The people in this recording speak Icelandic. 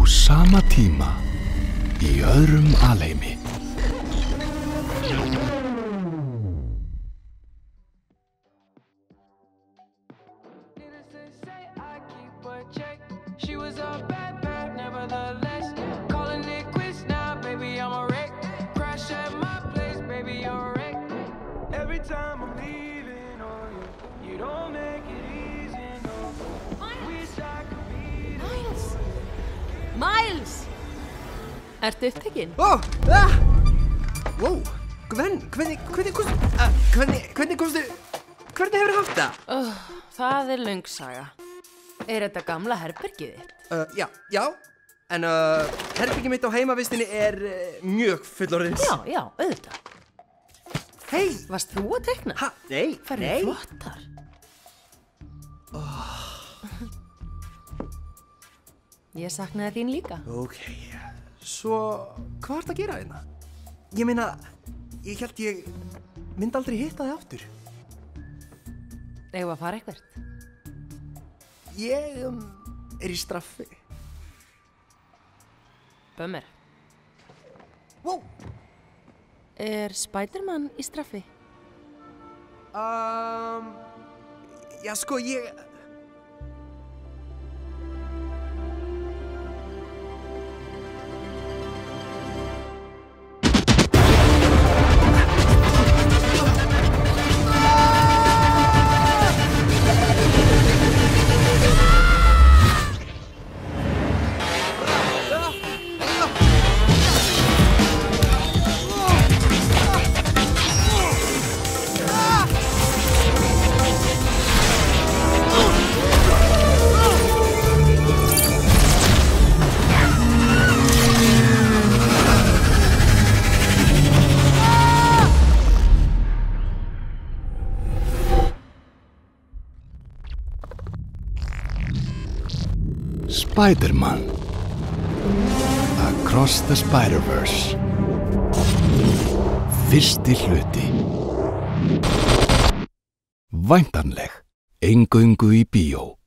sama tíma í öðrum alheimi. Miles! Ertu upptekinn? Wow, Gwen, hvernig komstu, hvernig hefur haft það? Það löng saga. Er þetta gamla herbergið þitt? Já, en herbergið mitt á heimavistinni er mjög fullorðins. Já, auðvitað. Hei! Varst þú að teikna? Nei. Flottar. Ég saknaði þín líka. Ok, svo hvað ertu að gera hérna? Ég meina, ég hélt ég myndi aldrei hitta þig aftur. Eigum við að fara eitthvert? Ég er í straffi. Bömmir. Wow! Er Spiderman í straffi? Já, sko, ég... Spider-Man Across the Spider-Verse. Fyrsti hluti. Væntanleg eingöngu í bíó.